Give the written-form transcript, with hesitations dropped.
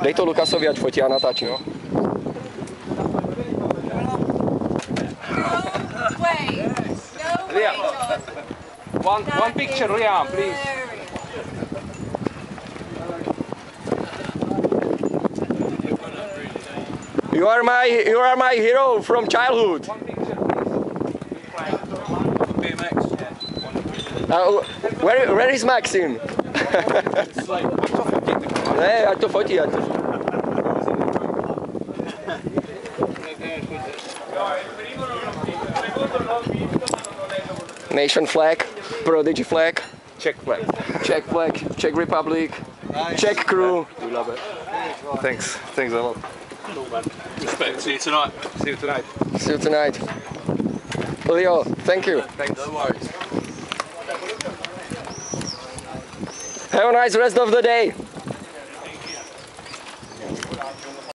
Dej to Lukasovi, ať fotí a natáčí. No way. No way, John. One picture, Liam, please. You are my hero from childhood. Where is Maxim? Ne, ať to fotí, ať to fotí. Nation flag, Prodigy flag. Czech flag. Czech flag, Czech Republic, nice. Czech crew. We love it. Thanks a lot. Cool, man. Respect. See you tonight. See you tonight. See you tonight. Leo, thank you. Thanks. No worries. Have a nice rest of the day.